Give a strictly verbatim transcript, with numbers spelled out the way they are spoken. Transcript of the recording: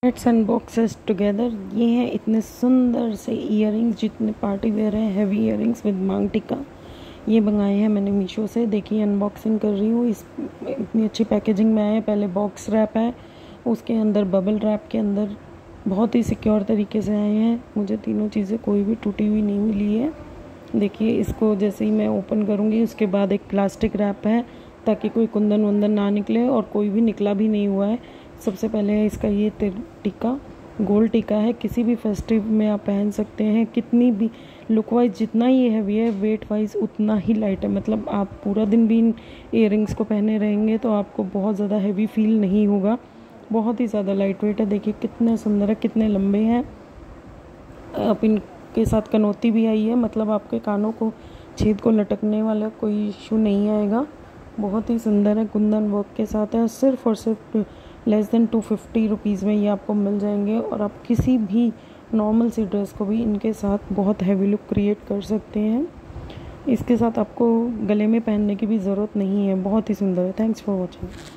Let's अनबॉक्सेस together. ये हैं इतने सुंदर से इयररिंग्स, जितने पार्टी वेयर हैं, heavy earrings with maang tikka. ये मंगाए हैं मैंने मीशो से। देखिए अनबॉक्सिंग कर रही हूँ। इस इतनी अच्छी पैकेजिंग में आए हैं। पहले बॉक्स रैप है, उसके अंदर बबल रैप के अंदर बहुत ही सिक्योर तरीके से आए हैं। मुझे तीनों चीज़ें कोई भी टूटी हुई नहीं मिली है। देखिए इसको जैसे ही मैं ओपन करूँगी उसके बाद एक प्लास्टिक रैप है ताकि कोई कुंदन वंदन ना निकले, और कोई भी निकला भी नहीं हुआ है। सबसे पहले इसका ये टीका गोल्ड टीका है, किसी भी फेस्टिव में आप पहन सकते हैं। कितनी भी लुक वाइज जितना ये हैवी है, वेट वाइज उतना ही लाइट है। मतलब आप पूरा दिन भी इन इयररिंग्स को पहने रहेंगे तो आपको बहुत ज़्यादा हैवी फील नहीं होगा। बहुत ही ज़्यादा लाइट वेट है। देखिए कितने सुंदर है, कितने लंबे हैं। आप इनके साथ कनौती भी आई है, मतलब आपके कानों को छेद को लटकने वाला कोई इशू नहीं आएगा। बहुत ही सुंदर है, कुंदन वर्क के साथ है। सिर्फ और सिर्फ less than two fifty rupees में ये आपको मिल जाएंगे, और आप किसी भी नॉर्मल सी ड्रेस को भी इनके साथ बहुत हैवी लुक क्रिएट कर सकते हैं। इसके साथ आपको गले में पहनने की भी ज़रूरत नहीं है। बहुत ही सुंदर है। Thanks for watching.